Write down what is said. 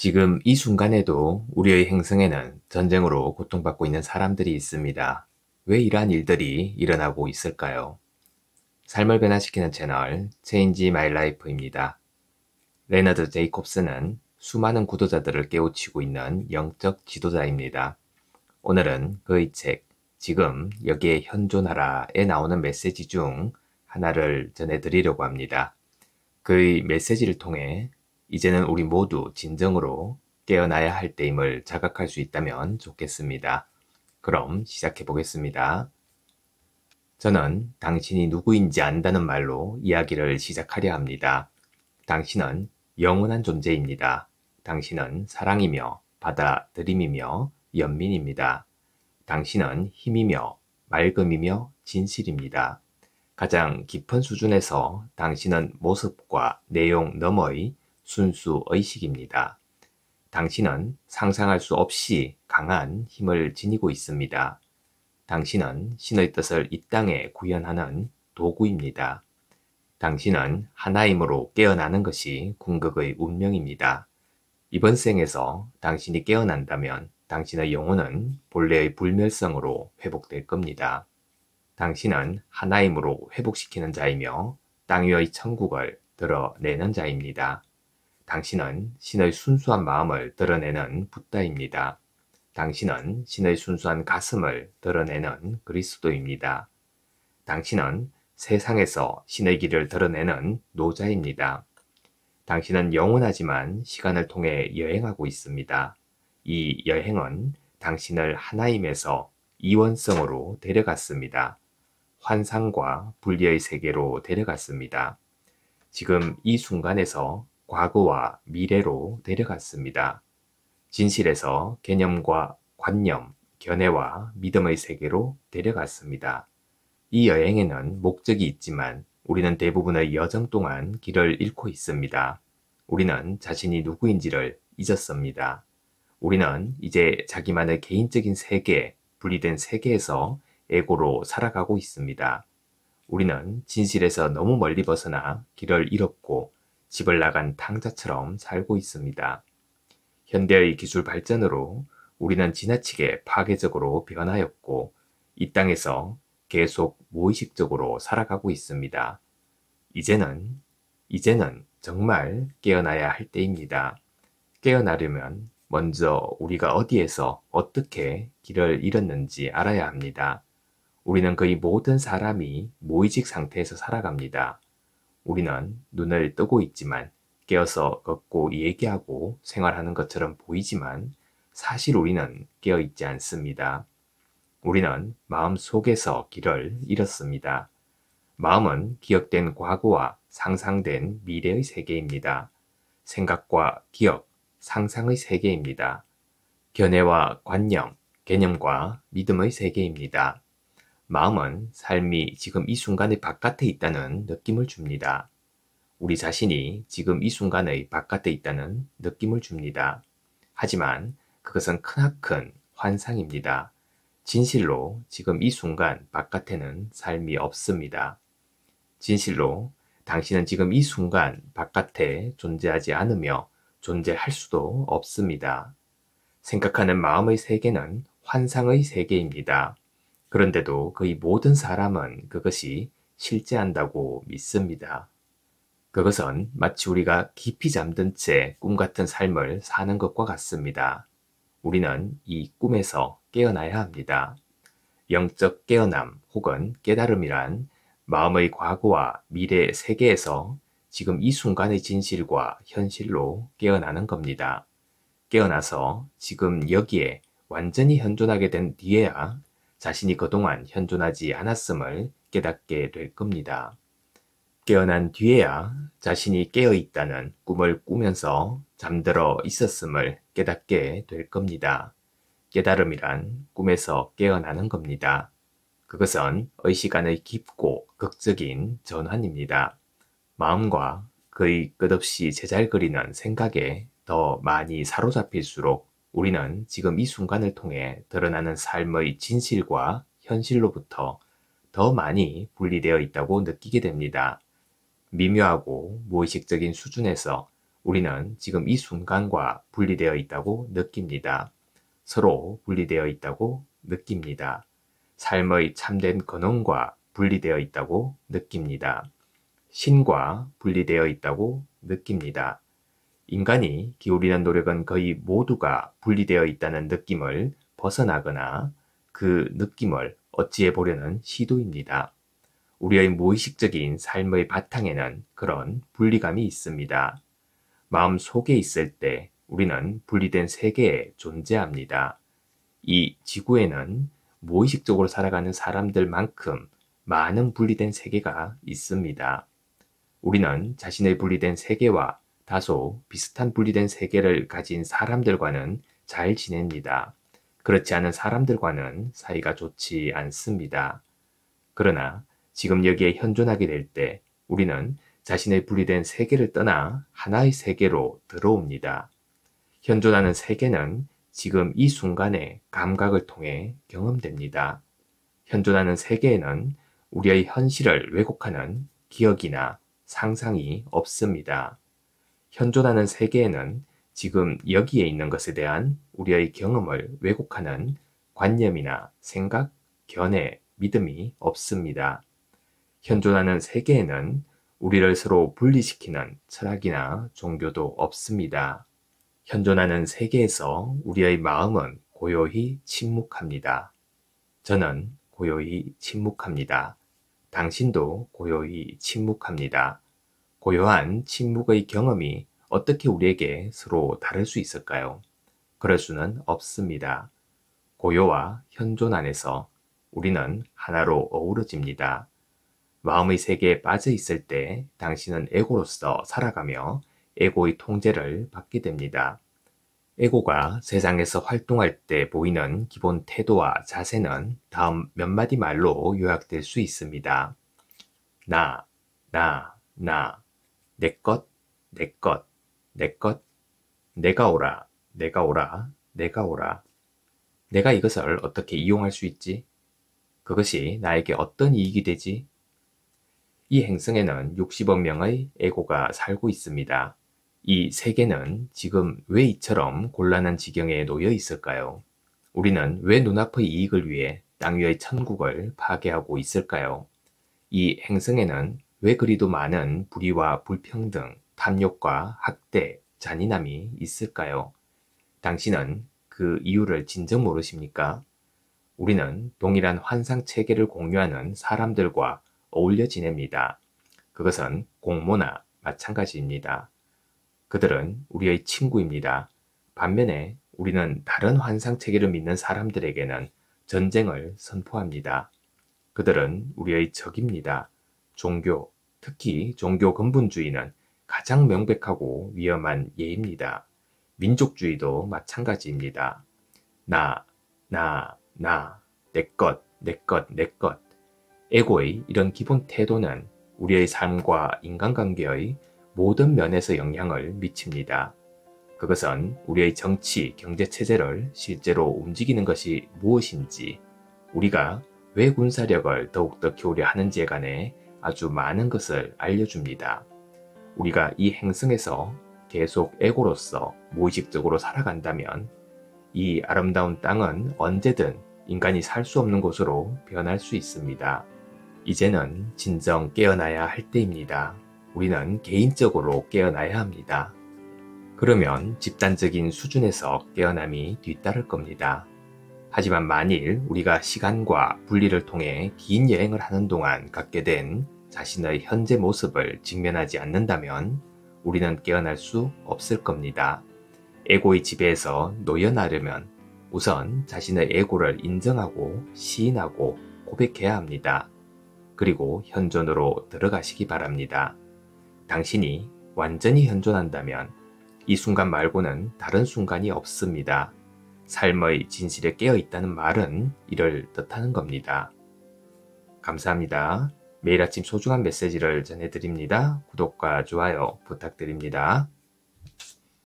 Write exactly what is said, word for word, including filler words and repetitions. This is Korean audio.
지금 이 순간에도 우리의 행성에는 전쟁으로 고통받고 있는 사람들이 있습니다. 왜 이러한 일들이 일어나고 있을까요? 삶을 변화시키는 채널 Change My Life입니다. 레너드 제이콥스는 수많은 구도자들을 깨우치고 있는 영적 지도자입니다. 오늘은 그의 책 지금 여기에 현존하라에 나오는 메시지 중 하나를 전해드리려고 합니다. 그의 메시지를 통해 이제는 우리 모두 진정으로 깨어나야 할 때임을 자각할 수 있다면 좋겠습니다. 그럼 시작해 보겠습니다. 저는 당신이 누구인지 안다는 말로 이야기를 시작하려 합니다. 당신은 영원한 존재입니다. 당신은 사랑이며 받아들임이며 연민입니다. 당신은 힘이며 맑음이며 진실입니다. 가장 깊은 수준에서 당신은 모습과 내용 너머의 순수 의식입니다. 당신은 상상할 수 없이 강한 힘을 지니고 있습니다. 당신은 신의 뜻을 이 땅에 구현하는 도구입니다. 당신은 하나임으로 깨어나는 것이 궁극의 운명입니다. 이번 생에서 당신이 깨어난다면 당신의 영혼은 본래의 불멸성으로 회복될 겁니다. 당신은 하나임으로 회복시키는 자이며 땅 위의 천국을 드러내는 자입니다. 당신은 신의 순수한 마음을 드러내는 붓다입니다. 당신은 신의 순수한 가슴을 드러내는 그리스도입니다. 당신은 세상에서 신의 길을 드러내는 노자입니다. 당신은 영원하지만 시간을 통해 여행하고 있습니다. 이 여행은 당신을 하나임에서 이원성으로 데려갔습니다. 환상과 분리의 세계로 데려갔습니다. 지금 이 순간에서 과거와 미래로 데려갔습니다. 진실에서 개념과 관념, 견해와 믿음의 세계로 데려갔습니다. 이 여행에는 목적이 있지만 우리는 대부분의 여정 동안 길을 잃고 있습니다. 우리는 자신이 누구인지를 잊었습니다. 우리는 이제 자기만의 개인적인 세계, 분리된 세계에서 에고로 살아가고 있습니다. 우리는 진실에서 너무 멀리 벗어나 길을 잃었고 집을 나간 탕자처럼 살고 있습니다. 현대의 기술 발전으로 우리는 지나치게 파괴적으로 변하였고 이 땅에서 계속 무의식적으로 살아가고 있습니다. 이제는, 이제는 정말 깨어나야 할 때입니다. 깨어나려면 먼저 우리가 어디에서 어떻게 길을 잃었는지 알아야 합니다. 우리는 거의 모든 사람이 무의식 상태에서 살아갑니다. 우리는 눈을 뜨고 있지만 깨어서 걷고 얘기하고 생활하는 것처럼 보이지만 사실 우리는 깨어있지 않습니다. 우리는 마음 속에서 길을 잃었습니다. 마음은 기억된 과거와 상상된 미래의 세계입니다. 생각과 기억, 상상의 세계입니다. 견해와 관념, 개념과 믿음의 세계입니다. 마음은 삶이 지금 이 순간의 바깥에 있다는 느낌을 줍니다. 우리 자신이 지금 이 순간의 바깥에 있다는 느낌을 줍니다. 하지만 그것은 크나큰 환상입니다. 진실로 지금 이 순간 바깥에는 삶이 없습니다. 진실로 당신은 지금 이 순간 바깥에 존재하지 않으며 존재할 수도 없습니다. 생각하는 마음의 세계는 환상의 세계입니다. 그런데도 거의 모든 사람은 그것이 실제한다고 믿습니다. 그것은 마치 우리가 깊이 잠든 채 꿈 같은 삶을 사는 것과 같습니다. 우리는 이 꿈에서 깨어나야 합니다. 영적 깨어남 혹은 깨달음이란 마음의 과거와 미래 세계에서 지금 이 순간의 진실과 현실로 깨어나는 겁니다. 깨어나서 지금 여기에 완전히 현존하게 된 뒤에야 자신이 그동안 현존하지 않았음을 깨닫게 될 겁니다. 깨어난 뒤에야 자신이 깨어있다는 꿈을 꾸면서 잠들어 있었음을 깨닫게 될 겁니다. 깨달음이란 꿈에서 깨어나는 겁니다. 그것은 의식 안의 깊고 극적인 전환입니다. 마음과 그의 끝없이 제잘거리는 생각에 더 많이 사로잡힐수록 우리는 지금 이 순간을 통해 드러나는 삶의 진실과 현실로부터 더 많이 분리되어 있다고 느끼게 됩니다. 미묘하고 무의식적인 수준에서 우리는 지금 이 순간과 분리되어 있다고 느낍니다. 서로 분리되어 있다고 느낍니다. 삶의 참된 근원과 분리되어 있다고 느낍니다. 신과 분리되어 있다고 느낍니다. 인간이 기울이는 노력은 거의 모두가 분리되어 있다는 느낌을 벗어나거나 그 느낌을 어찌해 보려는 시도입니다. 우리의 무의식적인 삶의 바탕에는 그런 분리감이 있습니다. 마음 속에 있을 때 우리는 분리된 세계에 존재합니다. 이 지구에는 무의식적으로 살아가는 사람들만큼 많은 분리된 세계가 있습니다. 우리는 자신의 분리된 세계와 다소 비슷한 분리된 세계를 가진 사람들과는 잘 지냅니다. 그렇지 않은 사람들과는 사이가 좋지 않습니다. 그러나 지금 여기에 현존하게 될 때 우리는 자신의 분리된 세계를 떠나 하나의 세계로 들어옵니다. 현존하는 세계는 지금 이 순간의 감각을 통해 경험됩니다. 현존하는 세계에는 우리의 현실을 왜곡하는 기억이나 상상이 없습니다. 현존하는 세계에는 지금 여기에 있는 것에 대한 우리의 경험을 왜곡하는 관념이나 생각, 견해, 믿음이 없습니다. 현존하는 세계에는 우리를 서로 분리시키는 철학이나 종교도 없습니다. 현존하는 세계에서 우리의 마음은 고요히 침묵합니다. 저는 고요히 침묵합니다. 당신도 고요히 침묵합니다. 고요한 침묵의 경험이 어떻게 우리에게 서로 다를 수 있을까요? 그럴 수는 없습니다. 고요와 현존 안에서 우리는 하나로 어우러집니다. 마음의 세계에 빠져 있을 때 당신은 에고로서 살아가며 에고의 통제를 받게 됩니다. 에고가 세상에서 활동할 때 보이는 기본 태도와 자세는 다음 몇 마디 말로 요약될 수 있습니다. 나, 나, 나, 내 것, 내 것, 내 것, 내가 오라, 내가 오라, 내가 오라. 내가 이것을 어떻게 이용할 수 있지? 그것이 나에게 어떤 이익이 되지? 이 행성에는 육십억 명의 에고가 살고 있습니다. 이 세계는 지금 왜 이처럼 곤란한 지경에 놓여 있을까요? 우리는 왜 눈앞의 이익을 위해 땅 위의 천국을 파괴하고 있을까요? 이 행성에는 왜 그리도 많은 불의와 불평등, 탐욕과 학대, 잔인함이 있을까요? 당신은 그 이유를 진정 모르십니까? 우리는 동일한 환상 체계를 공유하는 사람들과 어울려 지냅니다. 그것은 공모나 마찬가지입니다. 그들은 우리의 친구입니다. 반면에 우리는 다른 환상 체계를 믿는 사람들에게는 전쟁을 선포합니다. 그들은 우리의 적입니다. 종교, 특히 종교 근본주의는 가장 명백하고 위험한 예입니다. 민족주의도 마찬가지입니다. 나, 나, 나, 내 것, 내 것, 내 것. 에고의 이런 기본 태도는 우리의 삶과 인간관계의 모든 면에서 영향을 미칩니다. 그것은 우리의 정치, 경제체제를 실제로 움직이는 것이 무엇인지, 우리가 왜 군사력을 더욱더 키우려 하는지에 관해 아주 많은 것을 알려줍니다. 우리가 이 행성에서 계속 에고로서 무의식적으로 살아간다면 이 아름다운 땅은 언제든 인간이 살 수 없는 곳으로 변할 수 있습니다. 이제는 진정 깨어나야 할 때입니다. 우리는 개인적으로 깨어나야 합니다. 그러면 집단적인 수준에서 깨어남이 뒤따를 겁니다. 하지만 만일 우리가 시간과 분리를 통해 긴 여행을 하는 동안 갖게 된 자신의 현재 모습을 직면하지 않는다면 우리는 깨어날 수 없을 겁니다. 에고의 지배에서 놓여나려면 우선 자신의 에고를 인정하고 시인하고 고백해야 합니다. 그리고 현존으로 들어가시기 바랍니다. 당신이 완전히 현존한다면 이 순간 말고는 다른 순간이 없습니다. 삶의 진실에 깨어 있다는 말은 이를 뜻하는 겁니다. 감사합니다. 매일 아침 소중한 메시지를 전해드립니다. 구독과 좋아요 부탁드립니다.